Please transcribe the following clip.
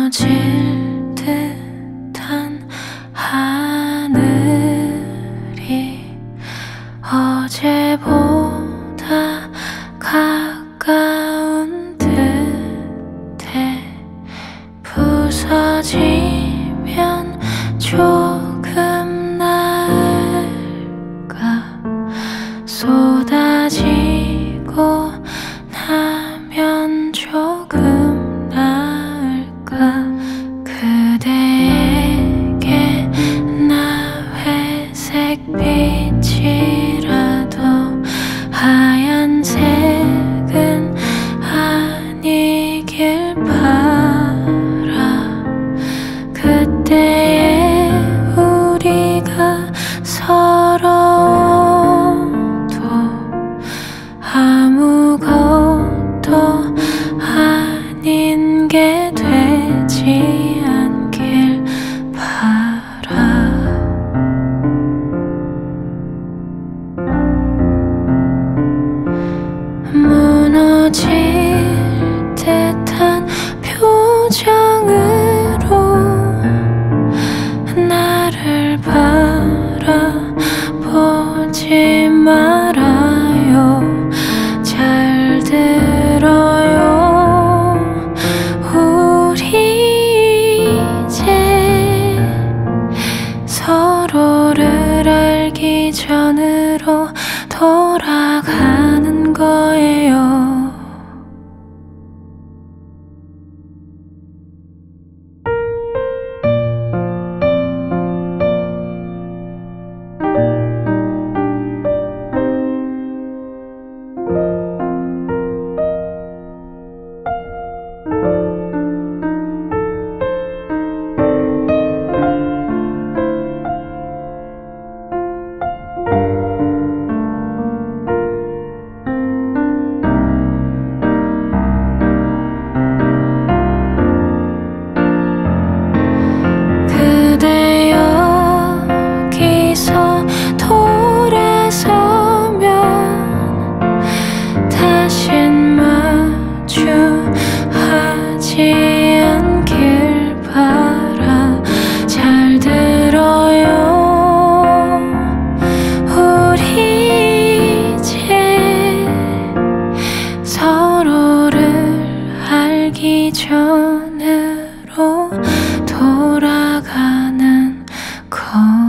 무너질 듯한 하늘이 어제보다 가까운 듯해. 부서지면 조금 나을까, 쏟아지고 나면 조금 나을까. 그대에게 나 회색 빛이라도 하얀색은 아니길 바라. 그때의 우리가 서러워도 아무것도 아닌 게 되지 않길 바라. 무너질 듯한 표정으로 나를 바라보지 말아요. 잘 들어요. 우리 이제 서로를 알기 전으로 돌아가는 거예요. 그대 여기서 돌아서면 다신 마주하지 않길 바라. 잘 들어요. 우리 이제 서로를 알기 전으로 돌아가는 거.